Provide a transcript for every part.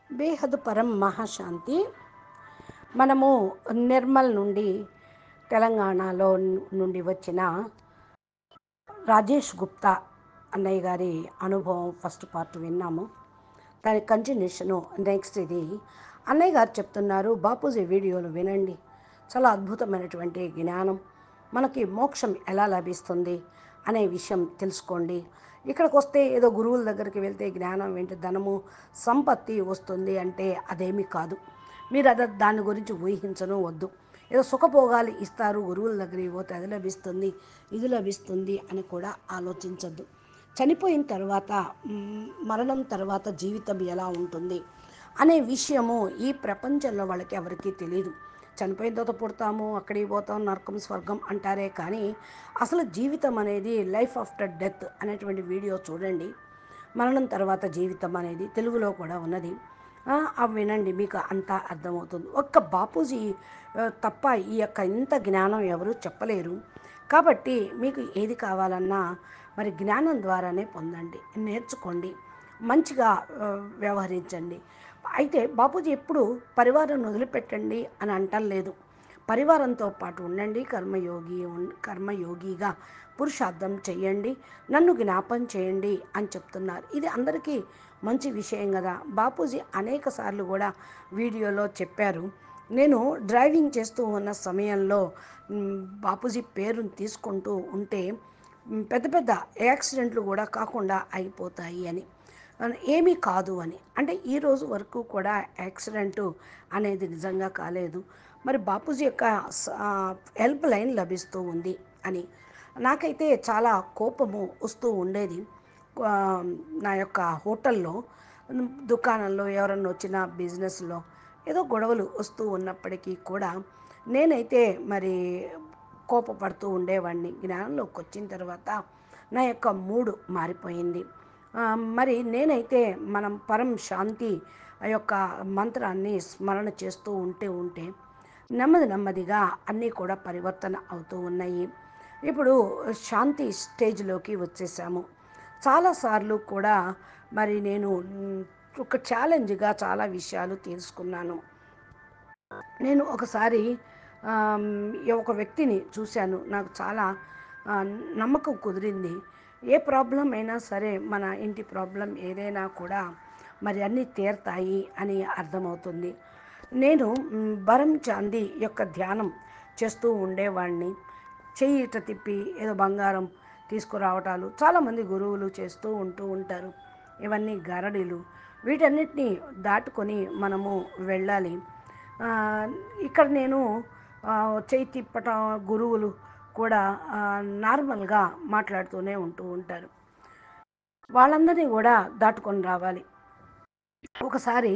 బేహద్ పరం మహాశాంతి. మనము నిర్మల్ నుండి తెలంగాణలో నుండి వచ్చిన రాజేష్ గుప్తా అన్నయ్య గారి అనుభవం ఫస్ట్ పార్ట్ విన్నాము. దాని కంటిన్యూషను నెక్స్ట్ ఇది. అన్నయ్య గారు చెప్తున్నారు, బాపూజీ వీడియోలు వినండి, చాలా అద్భుతమైనటువంటి జ్ఞానం, మనకి మోక్షం ఎలా లభిస్తుంది అనే విషయం తెలుసుకోండి. ఇక్కడికి వస్తే ఏదో గురువుల దగ్గరికి వెళ్తే జ్ఞానం ఏంటి, ధనము సంపత్తి వస్తుంది అంటే అదేమీ కాదు. మీరు దాని గురించి ఊహించను వద్దు. ఏదో సుఖభోగాలు ఇస్తారు, గురువుల దగ్గరికి పోతే అది లభిస్తుంది ఇది లభిస్తుంది అని కూడా ఆలోచించద్దు. చనిపోయిన తర్వాత మరణం తర్వాత జీవితం ఎలా ఉంటుంది అనే విషయము ఈ ప్రపంచంలో వాళ్ళకి ఎవరికీ తెలియదు. చనిపోయిన తర్వాత పుడతాము, అక్కడికి పోతాం, నరకం స్వర్గం అంటారే కానీ అసలు జీవితం అనేది లైఫ్ ఆఫ్టర్ డెత్ అనేటువంటి వీడియో చూడండి. మరణం తర్వాత జీవితం అనేది తెలుగులో కూడా ఉన్నది. అవి వినండి, మీకు అంతా అర్థమవుతుంది. ఒక్క బాపూజీ తప్ప ఈ యొక్క ఇంత జ్ఞానం ఎవరు చెప్పలేరు. కాబట్టి మీకు ఏది కావాలన్నా మరి జ్ఞానం ద్వారానే పొందండి, నేర్చుకోండి, మంచిగా వ్యవహరించండి. అయితే బాపూజీ ఎప్పుడు పరివారం వదిలిపెట్టండి అని అంటలేదు. పరివారంతో పాటు ఉండండి, కర్మయోగిగా పురుషార్థం చెయ్యండి, నన్ను జ్ఞాపం చేయండి అని చెప్తున్నారు. ఇది అందరికీ మంచి విషయం కదా. బాపూజీ అనేక సార్లు కూడా వీడియోలో చెప్పారు. నేను డ్రైవింగ్ చేస్తూ ఉన్న సమయంలో బాపూజీ పేరును తీసుకుంటూ ఉంటే పెద్ద పెద్ద యాక్సిడెంట్లు కూడా కాకుండా అయిపోతాయి అని, ఏమీ కాదు అని. అంటే ఈరోజు వరకు కూడా యాక్సిడెంటు అనేది నిజంగా కాలేదు. మరి బాపూజీ యొక్క హెల్ప్ లైన్ లభిస్తూ ఉంది అని నాకైతే చాలా కోపము వస్తూ ఉండేది. నా యొక్క హోటల్లో, దుకాణంలో ఎవరన్నా వచ్చిన బిజినెస్లో ఏదో గొడవలు వస్తూ ఉన్నప్పటికీ కూడా నేనైతే మరి కోపపడుతూ ఉండేవాడిని. జ్ఞానంలోకి వచ్చిన తర్వాత నా యొక్క మూడు మారిపోయింది. మరి నేనైతే మనం పరం శాంతి ఆ యొక్క మంత్రాన్ని స్మరణ చేస్తూ ఉంటే నెమ్మదిగా అన్నీ కూడా పరివర్తన అవుతూ ఉన్నాయి. ఇప్పుడు శాంతి స్టేజ్లోకి వచ్చేసాము. చాలాసార్లు కూడా మరి నేను ఒక ఛాలెంజ్గా చాలా విషయాలు తెలుసుకున్నాను. నేను ఒకసారి ఒక వ్యక్తిని చూశాను, నాకు చాలా నమ్మకం కుదిరింది. ఏ ప్రాబ్లం అయినా సరే, మన ఇంటి ప్రాబ్లం ఏదైనా కూడా మరి అన్నీ తీరతాయి అని అర్థమవుతుంది. నేను బరం చాందీ యొక్క ధ్యానం చేస్తూ ఉండేవాడిని. చెయ్యి ఇట తిప్పి ఏదో బంగారం తీసుకురావటాలు చాలామంది గురువులు చేస్తూ ఉంటారు. ఇవన్నీ గరడీలు, వీటన్నిటినీ దాటుకొని మనము వెళ్ళాలి. ఇక్కడ నేను చెయ్యి తిప్పటం, గురువులు కూడా నార్మల్గా మాట్లాడుతూనే ఉంటారు. వాళ్ళందరినీ కూడా దాటుకొని రావాలి. ఒకసారి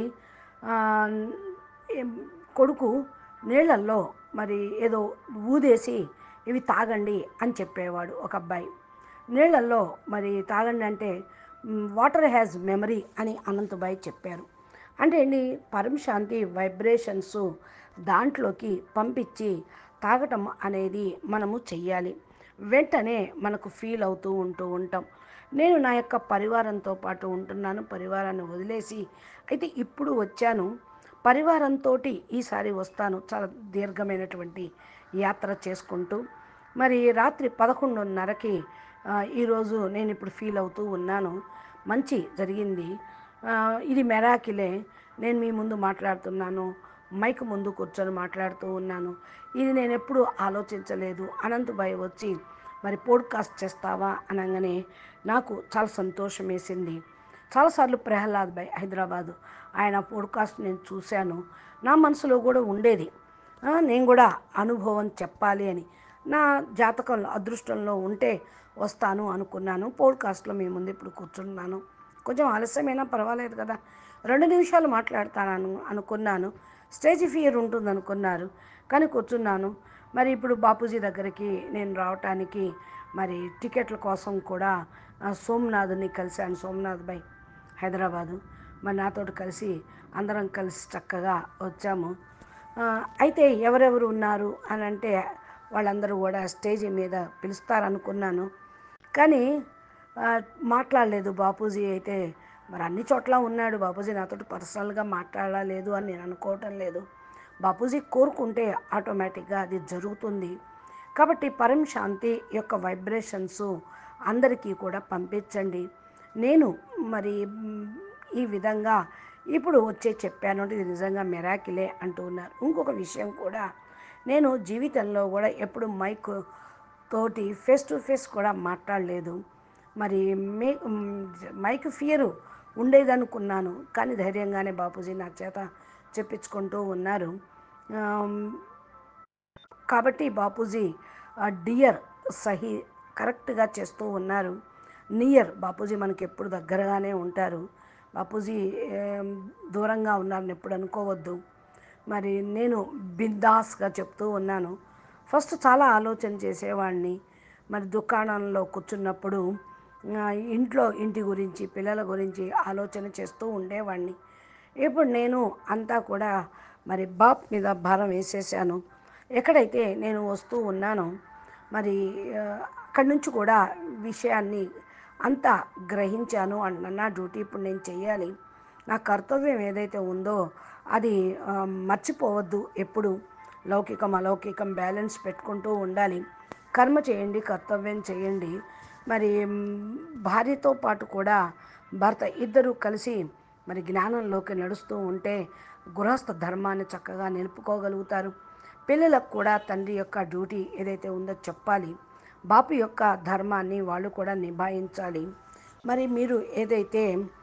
కొడుకు నీళ్ళల్లో మరి ఏదో ఊదేసి ఇవి తాగండి అని చెప్పేవాడు ఒక అబ్బాయి. నీళ్ళల్లో మరి తాగండి అంటే వాటర్ హ్యాజ్ మెమరీ అని అనంతబాయి చెప్పారు. అంటే ఏంటి, పరమశాంతి వైబ్రేషన్స్ దాంట్లోకి పంపించి తాగటం అనేది మనము చెయ్యాలి. వెంటనే మనకు ఫీల్ అవుతూ ఉంటాం. నేను నా యొక్క పరివారంతో పాటు ఉంటున్నాను, పరివారాన్ని వదిలేసి అయితే ఇప్పుడు వచ్చాను. పరివారంతో ఈసారి వస్తాను, చాలా దీర్ఘమైనటువంటి యాత్ర చేసుకుంటూ. మరి రాత్రి 11:30కి ఈరోజు నేను ఇప్పుడు ఫీల్ అవుతూ ఉన్నాను. మంచి జరిగింది. ఇది మెరాకిలే. నేను మీ ముందు మాట్లాడుతున్నాను, మైక్ ముందు కూర్చొని మాట్లాడుతూ ఉన్నాను. ఇది నేను ఎప్పుడూ ఆలోచించలేదు. అనంతబాయి వచ్చి మరి పోడ్కాస్ట్ చేస్తావా అనగానే నాకు చాలా సంతోషం వేసింది. చాలాసార్లు ప్రహ్లాద్ భాయ్ హైదరాబాదు ఆయన పోడ్కాస్ట్ నేను చూశాను. నా మనసులో కూడా ఉండేది, నేను కూడా అనుభవం చెప్పాలి అని. నా జాతకంలో అదృష్టంలో ఉంటే వస్తాను అనుకున్నాను. పోడ్కాస్ట్లో మీ ముందు ఇప్పుడు కూర్చున్నాను. కొంచెం ఆలస్యమైనా పర్వాలేదు కదా, 2 నిమిషాలు మాట్లాడతాను అనుకున్నాను. స్టేజ్ ఫియర్ ఉంటుంది అనుకున్నారు, కానీ కూర్చున్నాను. మరి ఇప్పుడు బాపూజీ దగ్గరికి నేను రావటానికి మరి టికెట్ల కోసం కూడా సోమనాథ్ని కలిశాను, సోమనాథ్ భాయ్ హైదరాబాదు. మరి నాతోటి కలిసి అందరం కలిసి చక్కగా వచ్చాము. అయితే ఎవరెవరు ఉన్నారు అని అంటే వాళ్ళందరూ కూడా స్టేజీ మీద పిలుస్తారనుకున్నాను, కానీ మాట్లాడలేదు. బాపూజీ అయితే మరి అన్ని చోట్ల ఉన్నాడు బాపూజీ, నాతోటి పర్సనల్గా మాట్లాడలేదు అని నేను అనుకోవటం లేదు. బాపూజీ కోరుకుంటే ఆటోమేటిక్గా అది జరుగుతుంది. కాబట్టి పరం శాంతి యొక్క వైబ్రేషన్స్ అందరికీ కూడా పంపించండి. నేను మరి ఈ విధంగా ఇప్పుడు వచ్చే చెప్పాను అంటే ఇది నిజంగా మెరాకిలే అంటూ ఉన్నారు. ఇంకొక విషయం కూడా, నేను జీవితంలో కూడా ఎప్పుడు మైక్ తోటి ఫేస్ టు ఫేస్ కూడా మాట్లాడలేదు. మరి మే మైక్ ఫియరు ఉండేదనుకున్నాను, కానీ ధైర్యంగానే బాపూజీ నా చేత చెప్పించుకుంటూ ఉన్నారు. ఆమ్, కాబట్టి బాపూజీ డియర్ సహీ కరెక్ట్గా చేస్తూ ఉన్నారు. నియర్ బాపూజీ మనకి ఎప్పుడు దగ్గరగానే ఉంటారు. బాపూజీ ఏం, దూరంగా ఉన్నారని ఎప్పుడు అనుకోవద్దు. మరి నేను బిందాస్గా చెప్తూ ఉన్నాను. ఫస్ట్ చాలా ఆలోచన చేసేవాడిని. మరి దుకాణంలో కూర్చున్నప్పుడు ఆ, ఇంటి గురించి పిల్లల గురించి ఆలోచన చేస్తూ ఉండేవాడిని. ఇప్పుడు నేను అంతా కూడా మరి బాప్ మీద భారం వేసేసాను. ఎక్కడైతే నేను వస్తూ ఉన్నానో మరి అక్కడి నుంచి కూడా విషయాన్ని అంతా గ్రహించాను. నా డ్యూటీ ఇప్పుడు నేను చెయ్యాలి. నా కర్తవ్యం ఏదైతే ఉందో అది మర్చిపోవద్దు. ఎప్పుడు లౌకికం అలౌకికం బ్యాలెన్స్ పెట్టుకుంటూ ఉండాలి. కర్మ చేయండి, కర్తవ్యం చేయండి. మరి భార్యతో పాటు కూడా భర్త ఇద్దరూ కలిసి మరి జ్ఞానంలోకి నడుస్తూ ఉంటే గృహస్థ ధర్మాన్ని చక్కగా నిలుపుకోగలుగుతారు. పిల్లలకు కూడా తండ్రి యొక్క డ్యూటీ ఏదైతే ఉందో చెప్పాలి. బాపు యొక్క ధర్మాన్ని వాళ్ళు కూడా నిభాయించాలి. మరి మీరు ఏదైతే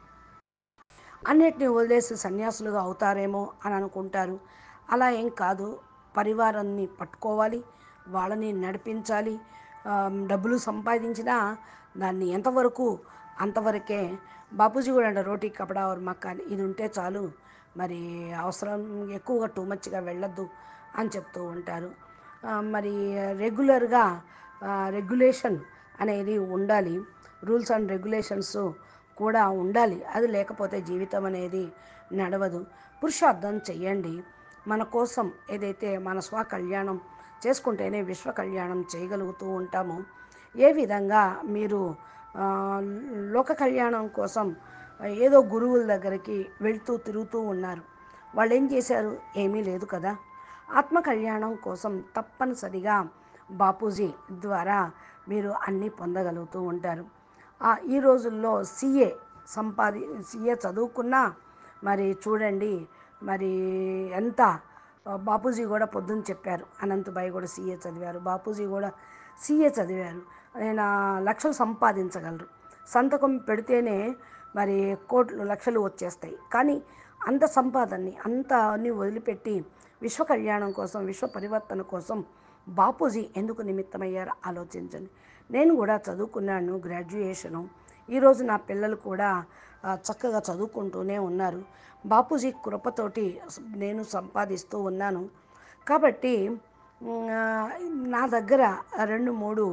అన్నిటిని వదిలేసి సన్యాసులుగా అవుతారేమో అని అనుకుంటారు. అలా ఏం కాదు. పరివారాన్ని పట్టుకోవాలి, వాళ్ళని నడిపించాలి. డబ్బులు సంపాదించినా దాన్ని ఎంతవరకు అంతవరకే. బాపూజీ కూడా అంటే రోటీ కపడా और మకాన్ ఇది ఉంటే చాలు, మరి అవసరం ఎక్కువగా టూ మచ్గా వెళ్ళొద్దు అని చెప్తూ ఉంటారు. మరి రెగ్యులర్గా రెగ్యులేషన్ అనేది ఉండాలి. రూల్స్ అండ్ రెగ్యులేషన్స్ కూడా ఉండాలి. అది లేకపోతే జీవితం అనేది నడవదు. పురుషార్థం చెయ్యండి. మన కోసం ఏదైతే మన స్వకల్యాణం చేసుకుంటేనే విశ్వ కళ్యాణం చేయగలుగుతూ ఉంటాము. ఏ విధంగా మీరు ఆ, లోక కళ్యాణం కోసం ఏదో గురువుల దగ్గరికి వెళ్తూ తిరుగుతూ ఉన్నారు. వాళ్ళు ఏం చేశారు? ఏమీ లేదు కదా. ఆత్మ కళ్యాణం కోసం తప్పనిసరిగా బాపూజీ ద్వారా మీరు అన్నీ పొందగలుగుతూ ఉంటారు. ఈ రోజుల్లో సిఏ చదువుకున్నా మరి చూడండి మరి ఎంత బాపూజీ కూడా పొద్దున్న చెప్పారు. అనంతబాయి కూడా సీఏ చదివారు, బాపూజీ కూడా సీఏ చదివారు. ఆయన లక్షలు సంపాదించగలరు. సంతకం పెడితేనే మరి కోట్లు లక్షలు వచ్చేస్తాయి. కానీ అంత సంపాదనని అంత అన్ని వదిలిపెట్టి విశ్వ కళ్యాణం కోసం విశ్వ పరివర్తన కోసం బాపూజీ ఎందుకు నిమిత్తమయ్యారో ఆలోచించండి. నేను కూడా చదువుకున్నాను గ్రాడ్యుయేషను. ఈరోజు నా పిల్లలు కూడా చక్కగా చదువుకుంటూనే ఉన్నారు. బాపూజీ కృపతోటి నేను సంపాదిస్తూ ఉన్నాను. కాబట్టి నా దగ్గర 2-3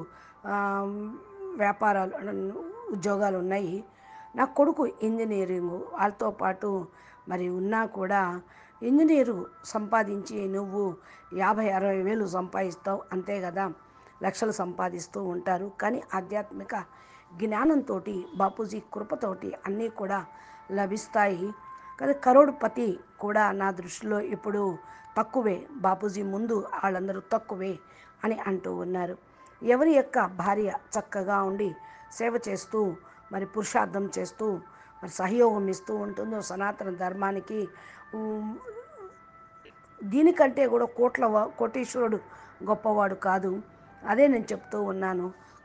వ్యాపారాలు ఉద్యోగాలు ఉన్నాయి. నా కొడుకు ఇంజనీరింగు వాళ్ళతో పాటు మరి ఉన్నా కూడా ఇంజనీరు సంపాదించి నువ్వు 50-60 వేలు సంపాదిస్తావు అంతే కదా, లక్షలు సంపాదిస్తూ ఉంటారు. కానీ ఆధ్యాత్మిక జ్ఞానంతో బాపూజీ కృపతోటి అన్నీ కూడా లభిస్తాయి. కానీ కరోడ్పతి కూడా నా దృష్టిలో ఇప్పుడు తక్కువే. బాపూజీ ముందు వాళ్ళందరూ తక్కువే అని అంటూ ఉన్నారు. ఎవరి యొక్క భార్య చక్కగా ఉండి సేవ చేస్తూ మరి పురుషార్థం చేస్తూ మరి సహయోగం ఇస్తూ ఉంటుందో సనాతన ధర్మానికి, దీనికంటే కూడా కోటీశ్వరుడు గొప్పవాడు కాదు. అదే నేను చెప్తూ ఉన్నాను.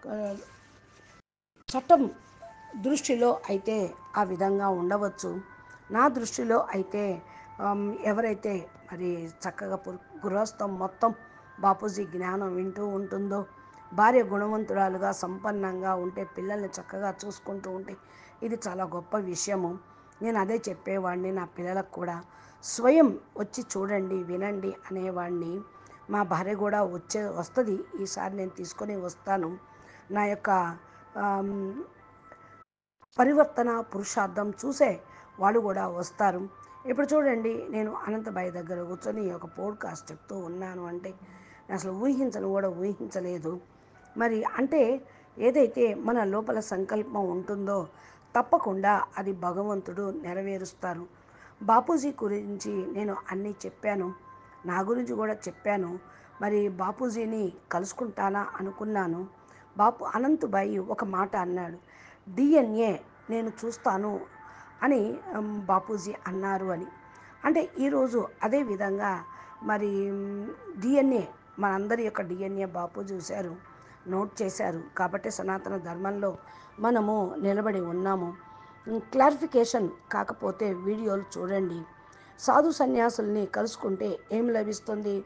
చట్టం దృష్టిలో అయితే ఆ విధంగా ఉండవచ్చు. నా దృష్టిలో అయితే ఎవరైతే మరి చక్కగా గృహస్థం మొత్తం బాపూజీ జ్ఞానం వింటూ ఉంటుందో, భార్య గుణవంతురాలుగా సంపన్నంగా ఉంటే, పిల్లల్ని చక్కగా చూసుకుంటూ ఉంటే ఇది చాలా గొప్ప విషయము. నేను అదే చెప్పేవాడిని నా పిల్లలకు కూడా. స్వయం వచ్చి చూడండి, వినండి అనేవాడిని. మా భార్య కూడా వస్తుంది. ఈసారి నేను తీసుకొని వస్తాను. నా యొక్క పరివర్తన పురుషార్థం చూసే వాళ్ళు కూడా వస్తారు. ఇప్పుడు చూడండి, నేను అనంతబాయి దగ్గర కూర్చొని ఒక పోడ్కాస్ట్ చెప్తూ ఉన్నాను అంటే నేను అసలు ఊహించలేదు. మరి అంటే ఏదైతే మన లోపల సంకల్పం ఉంటుందో తప్పకుండా అది భగవంతుడు నెరవేరుస్తారు. బాపూజీ గురించి నేను అన్నీ చెప్పాను. నా గురించి కూడా చెప్పాను. మరి బాపూజీని కలుసుకుంటానా అనుకున్నాను. అనంతభాయి ఒక మాట అన్నాడు. డిఎన్ఏ నేను చూస్తాను అని బాపూజీ అన్నారు అని. అంటే ఈరోజు అదే విధంగా మరి డిఎన్ఏ మనందరి యొక్క డిఎన్ఏ బాపు చూశారు, నోట్ చేశారు. కాబట్టి సనాతన ధర్మంలో మనము నిలబడి ఉన్నాము. క్లారిఫికేషన్ కాకపోతే వీడియోలు చూడండి. సాధు సన్యాసుల్ని కలుసుకుంటే ఏం లభిస్తుంది?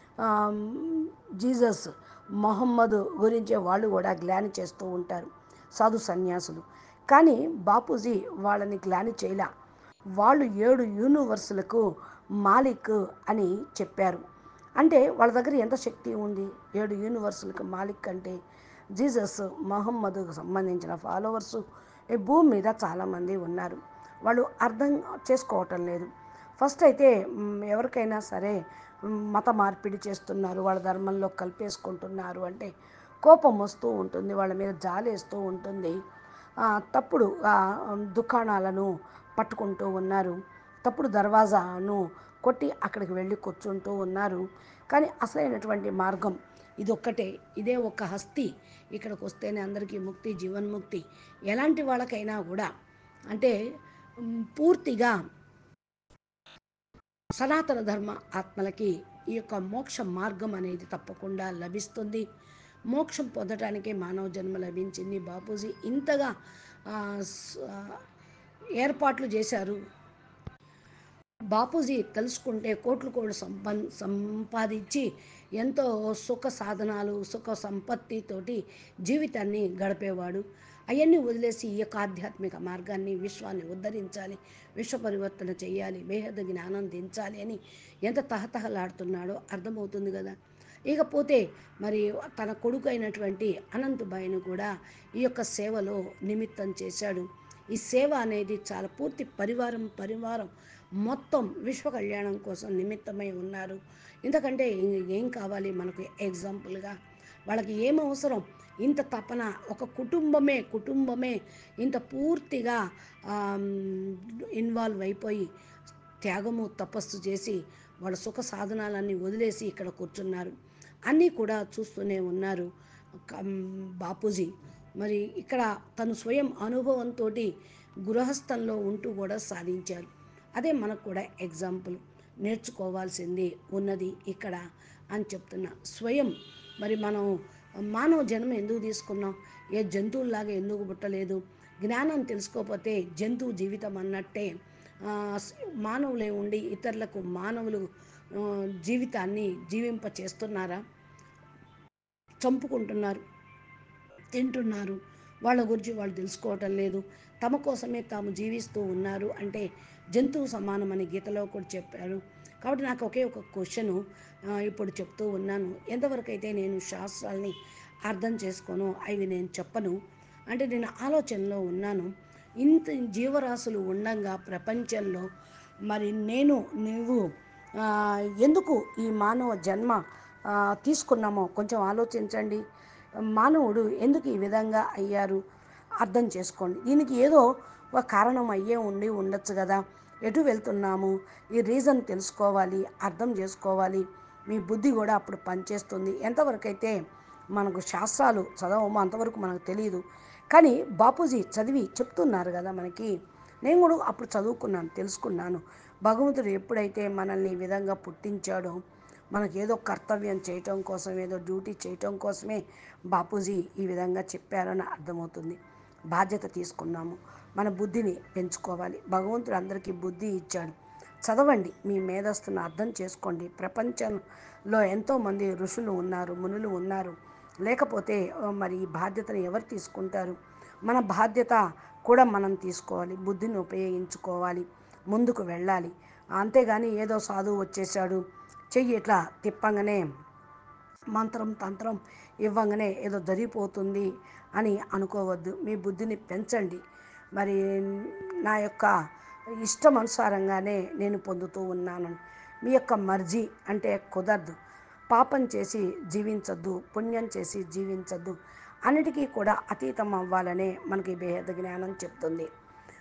జీసస్ మొహమ్మద్ గురించే వాళ్ళు కూడా గ్లాని చేస్తూ ఉంటారు సాధు సన్యాసులు. కానీ బాపూజీ వాళ్ళని గ్లాని చేయలే. వాళ్ళు 7 యూనివర్సులకు మాలిక్ అని చెప్పారు. అంటే వాళ్ళ దగ్గర ఎంత శక్తి ఉంది? 7 యూనివర్సులకు మాలిక్ అంటే జీసస్ మహమ్మద్కు సంబంధించిన ఫాలోవర్సు ఈ భూమి మీద చాలామంది ఉన్నారు. వాళ్ళు అర్థం చేసుకోవటం లేదు. ఫస్ట్ అయితే ఎవరికైనా సరే మత మార్పిడి చేస్తున్నారు, వాళ్ళ ధర్మంలో కలిపేసుకుంటున్నారు అంటే కోపం వస్తూ ఉంటుంది, వాళ్ళ మీద జాలేస్తూ ఉంటుంది. తప్పుడు దుకాణాలను పట్టుకుంటూ ఉన్నారు, తప్పుడు దర్వాజాను కొట్టి అక్కడికి వెళ్ళి కూర్చుంటూ ఉన్నారు. కానీ అసలైనటువంటి మార్గం ఇదొక్కటే. ఇదే ఒక హస్తి ఇక్కడికి వస్తేనే అందరికీ ముక్తి, జీవన్ముక్తి. ఎలాంటి వాళ్ళకైనా కూడా అంటే పూర్తిగా సనాతన ధర్మ ఆత్మలకి ఈ యొక్క మోక్ష మార్గం అనేది తప్పకుండా లభిస్తుంది. మోక్షం పొందటానికే మానవ జన్మ లభించింది. బాపూజీ ఇంతగా ఏర్పాట్లు చేశారు. బాపూజీ తెలుసుకుంటే కోట్లు కోట్లు సంపాదించి ఎంతో సుఖ సాధనాలు, సుఖ సంపత్తితోటి జీవితాన్ని గడిపేవాడు. అవన్నీ వదిలేసి ఈ యొక్క ఆధ్యాత్మిక మార్గాన్ని, విశ్వాన్ని ఉద్ధరించాలి, విశ్వ పరివర్తన చేయాలి, బేహద జ్ఞానం దించాలి అని ఎంత తహతహలాడుతున్నాడో అర్థమవుతుంది కదా. ఇకపోతే మరి తన కొడుకు అయినటువంటి అనంతభాయిని కూడా ఈ యొక్క సేవలో నిమిత్తం చేశాడు. ఈ సేవ అనేది చాలా పూర్తి పరివారం మొత్తం విశ్వ కళ్యాణం కోసం నిమిత్తమై ఉన్నారు. ఎందుకంటే ఏం కావాలి మనకు? ఎగ్జాంపుల్గా వాళ్ళకి ఏం అవసరం? ఇంత తపన, ఒక కుటుంబమే ఇంత పూర్తిగా ఇన్వాల్వ్ అయిపోయి త్యాగము తపస్సు చేసి వాళ్ళ సుఖ సాధనాలన్నీ వదిలేసి ఇక్కడ కూర్చున్నారు. అన్నీ కూడా చూస్తూనే ఉన్నారు బాపూజీ. మరి ఇక్కడ తను స్వయం అనుభవంతో గృహస్థంలో ఉంటూ కూడా సాధించారు. అదే మనకు కూడా ఎగ్జాంపుల్ నేర్చుకోవాల్సింది ఉన్నది ఇక్కడ అని చెప్తున్నా. స్వయం మరి మనం మానవ జన్మ ఎందుకు తీసుకున్నాం? ఏ జంతువుల్లాగా ఎందుకు పుట్టలేదు? జ్ఞానం తెలుసుకోకపోతే జంతువు జీవితం అన్నట్టే మానవులే ఉండి ఇతరులకు మానవులు జీవితాన్ని జీవింప చేస్తున్నారా? చంపుకుంటున్నారు, తింటున్నారు. వాళ్ళ గురించి వాళ్ళు తెలుసుకోవటం లేదు. తమ కోసమే తాము జీవిస్తూ ఉన్నారు అంటే జంతువు సమానమని గీతలో కూడా చెప్పారు. కాబట్టి నాకు ఒకే ఒక క్వశ్చను ఇప్పుడు చెప్తూ ఉన్నాను. ఎంతవరకు అయితే నేను శాస్త్రాల్ని అర్థం చేసుకోను, అవి నేను చెప్పను. అంటే నేను ఆలోచనలో ఉన్నాను. ఇంత జీవరాశులు ఉండంగా ప్రపంచంలో మరి నువ్వు ఎందుకు ఈ మానవ జన్మ తీసుకున్నామో కొంచెం ఆలోచించండి. మానవుడు ఎందుకు ఈ విధంగా అయ్యారు అర్థం చేసుకోండి. దీనికి ఏదో ఒక కారణం ఉండొచ్చు కదా. ఎటు వెళ్తున్నాము ఈ రీజన్ తెలుసుకోవాలి, అర్థం చేసుకోవాలి. మీ బుద్ధి కూడా అప్పుడు పనిచేస్తుంది. ఎంతవరకు అయితే మనకు శాస్త్రాలు చదవమో అంతవరకు మనకు తెలియదు. కానీ బాపూజీ చదివి చెప్తున్నారు కదా మనకి. నేను కూడా అప్పుడు చదువుకున్నాను, తెలుసుకున్నాను. భగవంతుడు ఎప్పుడైతే మనల్ని ఈ విధంగా పుట్టించాడో మనకి ఏదో కర్తవ్యం చేయటం కోసం, ఏదో డ్యూటీ చేయటం కోసమే బాపూజీ ఈ విధంగా చెప్పారని అర్థమవుతుంది. బాధ్యత తీసుకున్నాము, మన బుద్ధిని పెంచుకోవాలి. భగవంతుడు అందరికీ బుద్ధి ఇచ్చాడు. చదవండి, మీ మేధస్సును అర్థం చేసుకోండి. ప్రపంచంలో ఎంతోమంది ఋషులు ఉన్నారు, మునులు ఉన్నారు. లేకపోతే మరి ఈ బాధ్యతను ఎవరు తీసుకుంటారు? మన బాధ్యత కూడా మనం తీసుకోవాలి, బుద్ధిని ఉపయోగించుకోవాలి, ముందుకు వెళ్ళాలి. అంతేగాని ఏదో సాధువు వచ్చేసాడు, చెయ్యి ఇట్లా తిప్పంగానే మంత్రం తంత్రం ఇవ్వంగానే ఏదో జరిగిపోతుంది అని అనుకోవద్దు. మీ బుద్ధిని పెంచండి. మరి నా యొక్క ఇష్టం అనుసారంగానే నేను పొందుతూ ఉన్నాను. మీ యొక్క మర్జీ అంటే కుదరదు. పాపం చేసి జీవించద్దు, పుణ్యం చేసి జీవించద్దు. అన్నిటికీ కూడా అతీతం అవ్వాలనే మనకి భేద జ్ఞానం చెప్తుంది.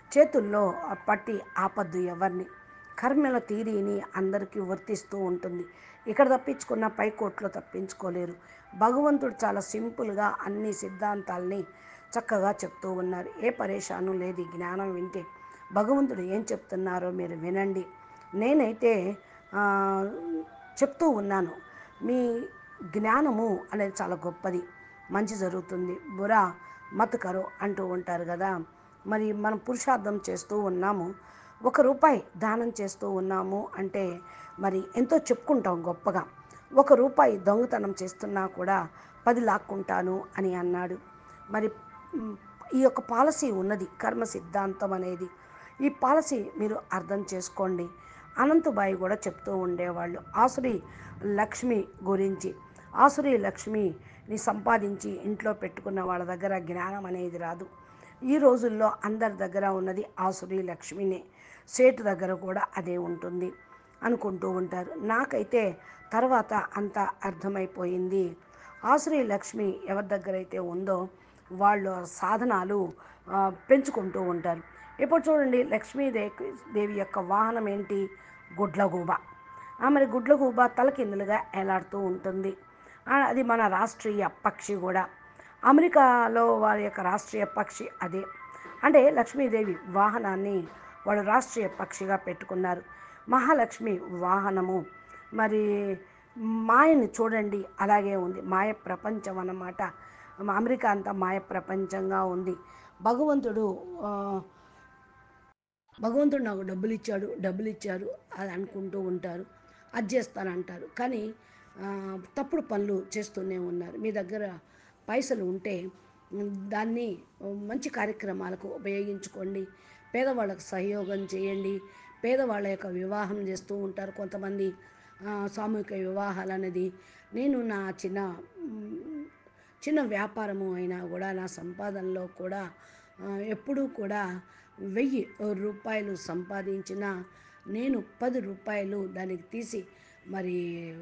చేతుల్లో పట్టి ఆపద్దు ఎవరిని. కర్మల తీరిని అందరికీ వర్తిస్తూ ఉంటుంది. ఇక్కడ తప్పించుకున్న పై కోర్టులో తప్పించుకోలేరు. భగవంతుడు చాలా సింపుల్గా అన్ని సిద్ధాంతాల్ని చక్కగా చెప్తూ ఉన్నారు. ఏ పరేషాను లేదు ఈ జ్ఞానం వింటే. భగవంతుడు ఏం చెప్తున్నారో మీరు వినండి. నేనైతే ఆ, చెప్తూ ఉన్నాను. మీ జ్ఞానము అనేది చాలా గొప్పది. మంచి జరుగుతుంది. బురా మత్ కరో అంటూ ఉంటారు కదా. మరి మనం పురుషార్థం చేస్తూ ఉన్నాము. రూపాయి దానం చేస్తూ ఉన్నాము అంటే మరి ఎంతో చెప్పుకుంటాం గొప్పగా. రూపాయి దొంగతనం చేస్తున్నా కూడా 10 లాక్కుంటాను అని అన్నాడు. మరి మ్, ఈ యొక్క పాలసీ ఉన్నది, కర్మ సిద్ధాంతం అనేది. ఈ పాలసీ మీరు అర్థం చేసుకోండి. అనంతబాయి కూడా చెప్తూ ఉండేవాళ్ళు ఆసురి లక్ష్మి గురించి. ఆసురి లక్ష్మిని సంపాదించి ఇంట్లో పెట్టుకున్న వాళ్ళ దగ్గర జ్ఞానం అనేది రాదు. ఈ రోజుల్లో అందరి దగ్గర ఉన్నది ఆసురి లక్ష్మినే. సేటు దగ్గర కూడా అదే ఉంటుంది అనుకుంటూ ఉంటారు. నాకైతే తర్వాత అంత అర్థమైపోయింది. ఆసురి లక్ష్మి ఎవరి దగ్గర అయితే ఉందో వాళ్ళ సాధనాలు పెంచుకుంటూ ఉంటారు. ఇప్పుడు చూడండి, లక్ష్మీదేవి దేవి యొక్క వాహనం ఏంటి? గుడ్లగూబ. మరి గుడ్లగూబ తలకిందులుగా ఎలాడుతూ ఉంటుంది. అది మన రాష్ట్రీయ పక్షి కూడా. అమెరికాలో వారి యొక్క రాష్ట్రీయ పక్షి అదే. అంటే లక్ష్మీదేవి వాహనాన్ని వాళ్ళు రాష్ట్రీయ పక్షిగా పెట్టుకున్నారు. మహాలక్ష్మి వాహనము మరి మాయని చూడండి, అలాగే ఉంది. మాయ ప్రపంచం అన్నమాట. అమెరికా అంతా మాయ ప్రపంచంగా ఉంది. భగవంతుడు ఆ, భగవంతుడు నాకు డబ్బులు ఇచ్చాడు, డబ్బులు ఇచ్చారు అది అనుకుంటూ ఉంటారు. అది చేస్తానంటారు. కానీ తప్పుడు పనులు చేస్తూనే ఉన్నారు. మీ దగ్గర పైసలు ఉంటే దాన్ని మంచి కార్యక్రమాలకు ఉపయోగించుకోండి. పేదవాళ్ళకు సహయోగం చేయండి. పేదవాళ్ళ యొక్క వివాహం చేస్తూ ఉంటారు కొంతమంది, సామూహిక వివాహాలు అనేది. నేను నా చిన్న వ్యాపారము అయినా కూడా నా సంపాదనలో కూడా ఎప్పుడూ కూడా 1000 రూపాయలు సంపాదించిన నేను 10 రూపాయలు దానికి తీసి మరి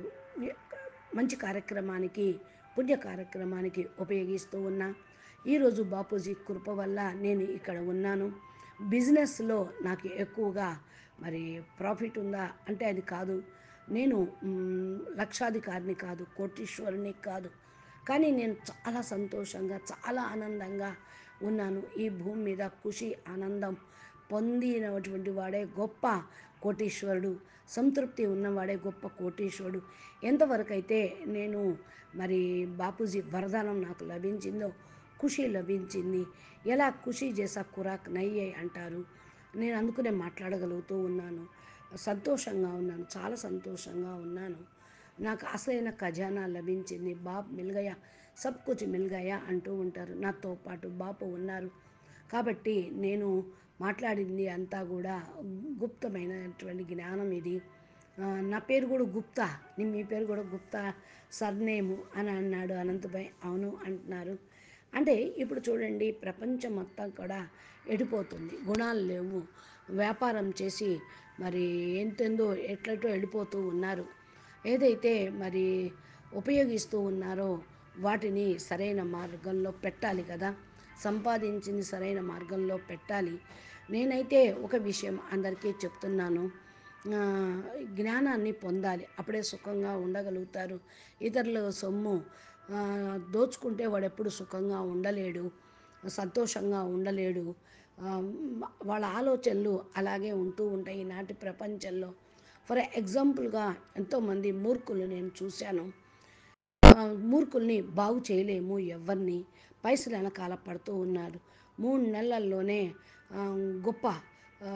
మంచి కార్యక్రమానికి, పుణ్య కార్యక్రమానికి ఉపయోగిస్తూ ఉన్నా. ఈరోజు బాపూజీ కృప వల్ల నేను ఇక్కడ ఉన్నాను. బిజినెస్లో నాకు ఎక్కువగా మరి ప్రాఫిట్ ఉందా అంటే అది కాదు. నేను లక్షాధికారిని కాదు, కోటీశ్వరుని కాదు. కానీ నేను చాలా సంతోషంగా, చాలా ఆనందంగా ఉన్నాను. ఈ భూమి మీద ఖుషి, ఆనందం పొందినటువంటి వాడే గొప్ప కోటీశ్వరుడు. సంతృప్తి ఉన్నవాడే గొప్ప కోటీశ్వరుడు. ఎంతవరకైతే నేను మరి బాపూజీ వరదానం నాకు లభించిందో, ఖుషి లభించింది. ఎలా ఖుషి చేసా ఖురాక్ నయ్యే అంటారు. నేను అందుకునే మాట్లాడగలుగుతూ ఉన్నాను. సంతోషంగా ఉన్నాను, చాలా సంతోషంగా ఉన్నాను. నాకు అసలైన ఖజానా లభించింది. బాప్ మిల్ గయా, సబ్ కుచ్ మిల్ గయా అంటూ ఉంటారు. నాతో పాటు బాపు ఉన్నారు. కాబట్టి నేను మాట్లాడింది అంతా కూడా గుప్తమైనటువంటి జ్ఞానం ఇది. నా పేరు కూడా గుప్తా, మీ పేరు కూడా గుప్తా సర్నేము అని అన్నాడు అనంతభాయ్. అవును అంటున్నారు. అంటే ఇప్పుడు చూడండి, ప్రపంచం మొత్తం కూడా ఎడిపోతుంది, గుణాలు లేవు. వ్యాపారం చేసి మరి ఎంతెందో ఎట్లటో వెళ్ళిపోతూ ఉన్నారు. ఏదైతే మరి ఉపయోగిస్తూ ఉన్నారో వాటిని సరైన మార్గంలో పెట్టాలి కదా. సంపాదించింది సరైన మార్గంలో పెట్టాలి. నేనైతే ఒక విషయం అందరికీ చెప్తున్నాను. ఆ, జ్ఞానాన్ని పొందాలి, అప్పుడే సుఖంగా ఉండగలుగుతారు. ఇతరుల సొమ్ము దోచుకుంటే వాడు ఎప్పుడు సుఖంగా ఉండలేడు, సంతోషంగా ఉండలేడు. ఆ, వాళ్ళ ఆలోచనలు అలాగే ఉంటూ ఉంటాయి ఈనాటి ప్రపంచంలో. ఫర్ ఎగ్జాంపుల్గా ఎంతోమంది మూర్ఖులు నేను చూశాను. మూర్ఖుల్ని బాగు చేయలేము ఎవరిని. పైసలు వెనకాల పడుతూ ఉన్నారు. 3 నెలల్లోనే గొప్ప ఆ,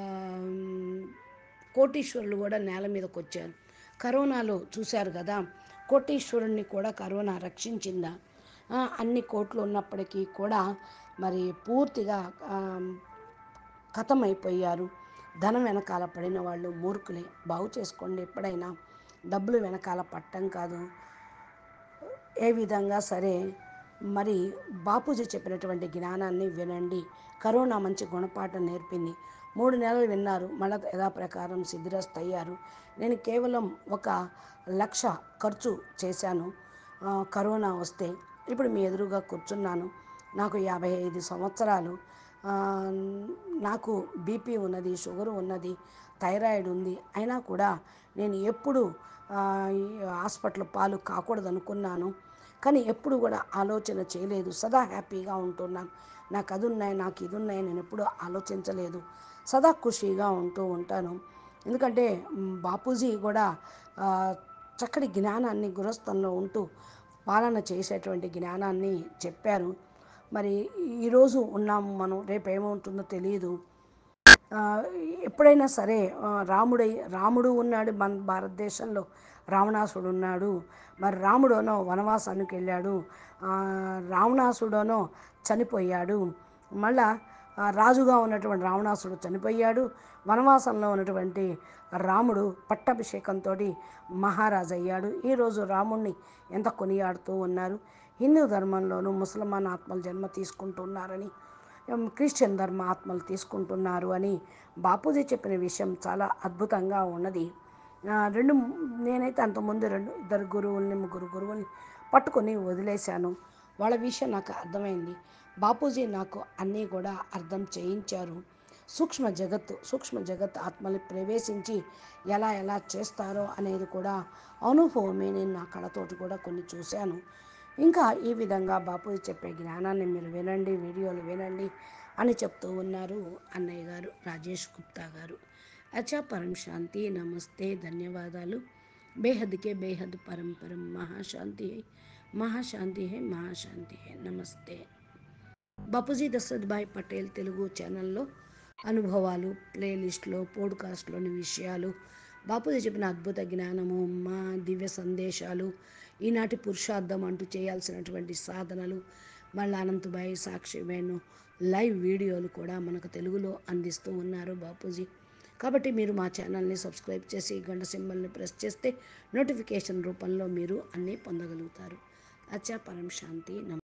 కోటీశ్వరులు కూడా నేల మీదకి వచ్చారు. కరోనాలో చూశారు కదా, కోటీశ్వరుణ్ణి కూడా కరోనా రక్షించిందా? అన్ని కోట్లు ఉన్నప్పటికీ కూడా మరి పూర్తిగా ఖతమైపోయారు. ధనం వెనకాల పడిన వాళ్ళు మూర్ఖులే. బాగు చేసుకోండి ఎప్పుడైనా. డబ్బులు వెనకాల పట్టం కాదు. ఏ విధంగా సరే మరి బాపూజీ చెప్పినటువంటి జ్ఞానాన్ని వినండి. కరోనా మంచి గుణపాఠం నేర్పింది. 3 నెలలు విన్నారు, మళ్ళీ యథాప్రకారం సిద్ధిరస్తయ్యారు. నేను కేవలం 1 లక్ష ఖర్చు చేశాను కరోనా వస్తే. ఇప్పుడు మీ ఎదురుగా కూర్చున్నాను. నాకు 55 సంవత్సరాలు. ఆ, నాకు బీపీ ఉన్నది, షుగర్ ఉన్నది, థైరాయిడ్ ఉంది, అయినా కూడా నేను ఎప్పుడు ఆ, ఈ హాస్పిటల్ పాలు కాకూడదు అనుకున్నాను. కానీ ఎప్పుడు కూడా ఆలోచన చేయలేదు, సదా హ్యాపీగా ఉంటున్నాను. నాకు అది ఉన్నాయి, నాకు ఇది ఉన్నాయి, నేను ఎప్పుడూ ఆలోచించలేదు. సదా ఖుషీగా ఉంటూ ఉంటాను. ఎందుకంటే బాపూజీ కూడా ఆ, చక్కటి జ్ఞానాన్ని గృహస్థంలో ఉంటూ పాలన చేసేటువంటి జ్ఞానాన్ని చెప్పారు. మరి ఈరోజు ఉన్నాము మనం, రేపు ఏమవుతుందో తెలియదు. ఆ, ఎప్పుడైనా సరే రాముడు ఉన్నాడు మన భారతదేశంలో, రావణాసుడు ఉన్నాడు. మరి రాముడోనో వనవాసానికి వెళ్ళాడు, ఆ, రావణాసుడోనో చనిపోయాడు. మళ్ళా రాజుగా ఉన్నటువంటి రావణాసుడు చనిపోయాడు. వనవాసంలో ఉన్నటువంటి రాముడు పట్టాభిషేకంతో మహారాజు అయ్యాడు. ఈరోజు రాముణ్ణి ఎంత కొనియాడుతూ ఉన్నారు. హిందూ ధర్మంలోనూ ముసల్మాన్ ఆత్మలు జన్మ తీసుకుంటున్నారని, క్రిస్టియన్ ధర్మ ఆత్మలు తీసుకుంటున్నారు అని బాపూజీ చెప్పిన విషయం చాలా అద్భుతంగా ఉన్నది. రెండు నేనైతే అంతకుముందు ఇద్దరు గురువుల్ని, ముగ్గురు గురువుల్ని పట్టుకొని వదిలేశాను. వాళ్ళ విషయం నాకు అర్థమైంది. బాపూజీ నాకు అన్నీ కూడా అర్థం చేయించారు. సూక్ష్మ జగత్ ఆత్మల్ని ప్రవేశించి ఎలా ఎలా చేస్తారో అనేది కూడా అనుభవమే, నేను నా కళతోటి కూడా కొన్ని చూశాను. ఇంకా ఈ విధంగా బాపూజీ చెప్పే జ్ఞానాన్ని మీరు వినండి, వీడియోలు వినండి అని చెప్తూ ఉన్నారు అన్నయ్య గారు రాజేష్ గుప్తా గారు. అచ్చా, పరం శాంతి, నమస్తే, ధన్యవాదాలు. బేహద్కే బేహద్ పరం పరం, మహాశాంతి హై, మహాశాంతి హై, మహాశాంతి హై. నమస్తే. బాపూజీ దశరథ్ భాయ్ పటేల్ తెలుగు ఛానల్లో అనుభవాలు, ప్లేలిస్ట్లో, పోడ్కాస్ట్లోని విషయాలు, బాపూజీ చెప్పిన అద్భుత జ్ఞానము, మా దివ్య సందేశాలు, ఈనాటి పురుషార్థం అంటూ చేయాల్సినటువంటి సాధనలు, మళ్ళీ అనంతభాయ్, సాక్షిబేను లైవ్ వీడియోలు కూడా మనకు తెలుగులో అందిస్తూ ఉన్నారు బాపూజీ. కాబట్టి మీరు మా ఛానల్ని సబ్స్క్రైబ్ చేసి గంట సింబల్ని ప్రెస్ చేస్తే నోటిఫికేషన్ రూపంలో మీరు అన్నీ పొందగలుగుతారు. అచ్చా, పరం శాంతి.